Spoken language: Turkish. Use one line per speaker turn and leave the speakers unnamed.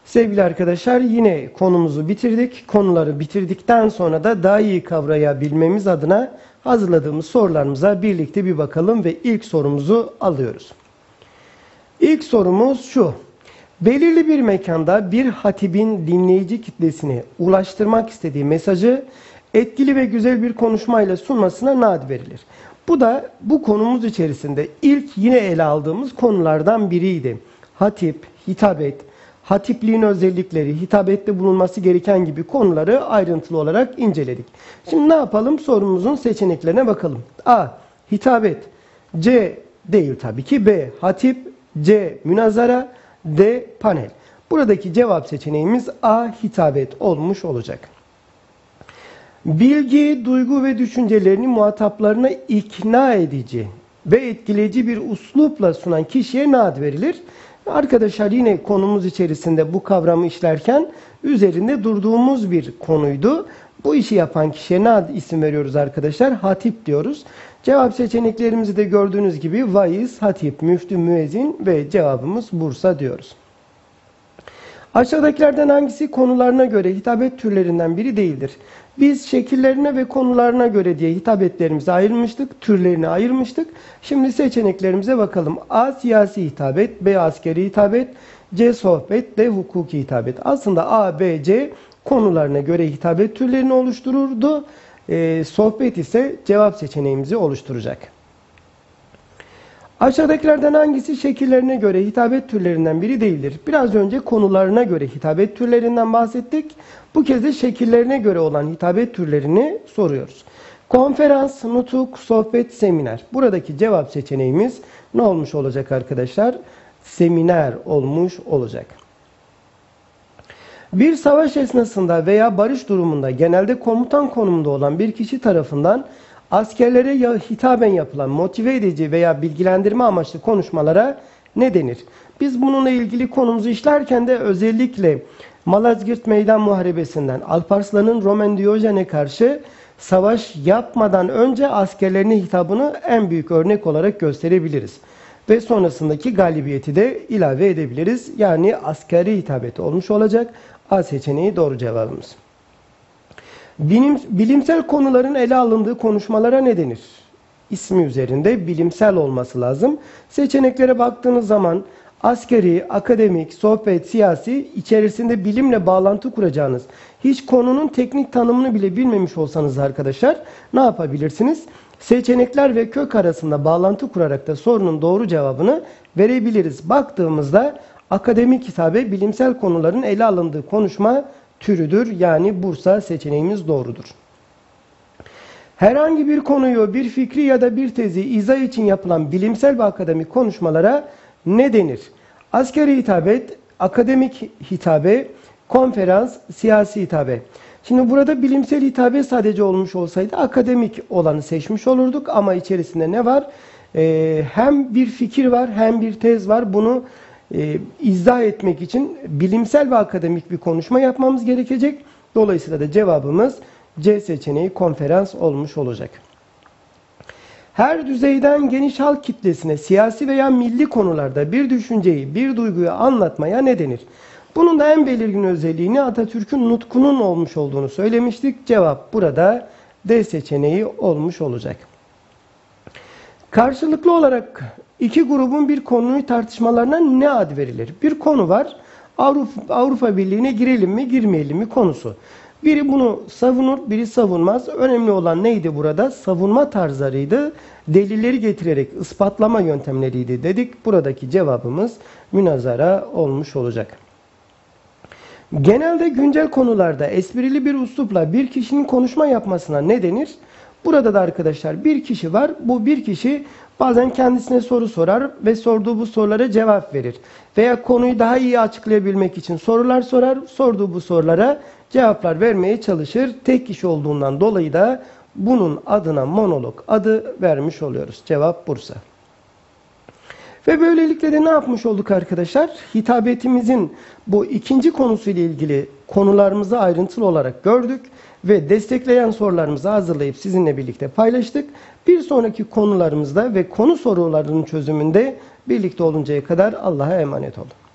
Sevgili arkadaşlar, yine konumuzu bitirdik. Konuları bitirdikten sonra da daha iyi kavrayabilmemiz adına hazırladığımız sorularımıza birlikte bir bakalım ve ilk sorumuzu alıyoruz. İlk sorumuz şu. Belirli bir mekanda bir hatibin dinleyici kitlesine ulaştırmak istediği mesajı etkili ve güzel bir konuşmayla sunmasına ne ad verilir? Bu da bu konumuz içerisinde ilk yine ele aldığımız konulardan biriydi. Hatip, hitabet, hatipliğin özellikleri, hitabette bulunması gereken gibi konuları ayrıntılı olarak inceledik. Şimdi ne yapalım? Sorumuzun seçeneklerine bakalım. A. Hitabet. C. Değil tabii ki. B. Hatip. C. Münazara. D. Panel. Buradaki cevap seçeneğimiz A. Hitabet olmuş olacak. Bilgi, duygu ve düşüncelerini muhataplarına ikna edici ve etkileyici bir üslupla sunan kişiye ne ad verilir? Arkadaşlar, yine konumuz içerisinde bu kavramı işlerken üzerinde durduğumuz bir konuydu. Bu işi yapan kişiye ne ad isim veriyoruz arkadaşlar? Hatip diyoruz. Cevap seçeneklerimizi de gördüğünüz gibi vaiz, hatip, müftü, müezzin ve cevabımız Bursa diyoruz. Aşağıdakilerden hangisi konularına göre hitabet türlerinden biri değildir? Biz şekillerine ve konularına göre diye hitabetlerimizi ayırmıştık, türlerini ayırmıştık. Şimdi seçeneklerimize bakalım. A. Siyasi hitabet, B. Askeri hitabet, C. Sohbet, D. Hukuki hitabet. Aslında A, B, C konularına göre hitabet türlerini oluştururdu. Sohbet ise cevap seçeneğimizi oluşturacak. Aşağıdakilerden hangisi şekillerine göre hitabet türlerinden biri değildir? Biraz önce konularına göre hitabet türlerinden bahsettik. Bu kez de şekillerine göre olan hitabet türlerini soruyoruz. Konferans, nutuk, sohbet, seminer. Buradaki cevap seçeneğimiz ne olmuş olacak arkadaşlar? Seminer olmuş olacak. Bir savaş esnasında veya barış durumunda genelde komutan konumunda olan bir kişi tarafından askerlere hitaben yapılan motive edici veya bilgilendirme amaçlı konuşmalara ne denir? Biz bununla ilgili konumuzu işlerken de özellikle Malazgirt Meydan Muharebesi'nden Alparslan'ın Roman Diyojen'e karşı savaş yapmadan önce askerlerine hitabını en büyük örnek olarak gösterebiliriz. Ve sonrasındaki galibiyeti de ilave edebiliriz. Yani askeri hitabeti olmuş olacak. A seçeneği doğru cevabımız. Bilimsel konuların ele alındığı konuşmalara ne denir? İsmi üzerinde bilimsel olması lazım. Seçeneklere baktığınız zaman askeri, akademik, sohbet, siyasi içerisinde bilimle bağlantı kuracağınız, hiç konunun teknik tanımını bile bilmemiş olsanız arkadaşlar ne yapabilirsiniz? Seçenekler ve kök arasında bağlantı kurarak da sorunun doğru cevabını verebiliriz. Baktığımızda akademik hitabe bilimsel konuların ele alındığı konuşma türüdür. Yani Bursa seçeneğimiz doğrudur. Herhangi bir konuyu, bir fikri ya da bir tezi izah için yapılan bilimsel ve akademik konuşmalara ne denir? Askeri hitabet, akademik hitabe, konferans, siyasi hitabe. Şimdi burada bilimsel hitabe sadece olmuş olsaydı akademik olanı seçmiş olurduk ama içerisinde ne var? Hem bir fikir var hem bir tez var. Bunu izah etmek için bilimsel ve akademik bir konuşma yapmamız gerekecek. Dolayısıyla da cevabımız C seçeneği konferans olmuş olacak. Her düzeyden geniş halk kitlesine siyasi veya milli konularda bir düşünceyi, bir duyguyu anlatmaya ne denir? Bunun da en belirgin özelliğini Atatürk'ün nutkunun olmuş olduğunu söylemiştik. Cevap burada D seçeneği olmuş olacak. Karşılıklı olarak iki grubun bir konuyu tartışmalarına ne ad verilir? Bir konu var. Avrupa Birliği'ne girelim mi, girmeyelim mi konusu. Biri bunu savunur, biri savunmaz. Önemli olan neydi burada? Savunma tarzlarıydı. Delilleri getirerek ispatlama yöntemleriydi dedik. Buradaki cevabımız münazara olmuş olacak. Genelde güncel konularda esprili bir üslupla bir kişinin konuşma yapmasına ne denir? Burada da arkadaşlar bir kişi var. Bu bir kişi bazen kendisine soru sorar ve sorduğu bu sorulara cevap verir. Veya konuyu daha iyi açıklayabilmek için sorular sorar. Sorduğu bu sorulara cevaplar vermeye çalışır. Tek kişi olduğundan dolayı da bunun adına monolog adı vermiş oluyoruz. Cevap Bursa. Ve böylelikle de ne yapmış olduk arkadaşlar? Hitabetimizin bu ikinci konusuyla ilgili konularımızı ayrıntılı olarak gördük ve destekleyen sorularımızı hazırlayıp sizinle birlikte paylaştık. Bir sonraki konularımızda ve konu sorularının çözümünde birlikte oluncaya kadar Allah'a emanet olun.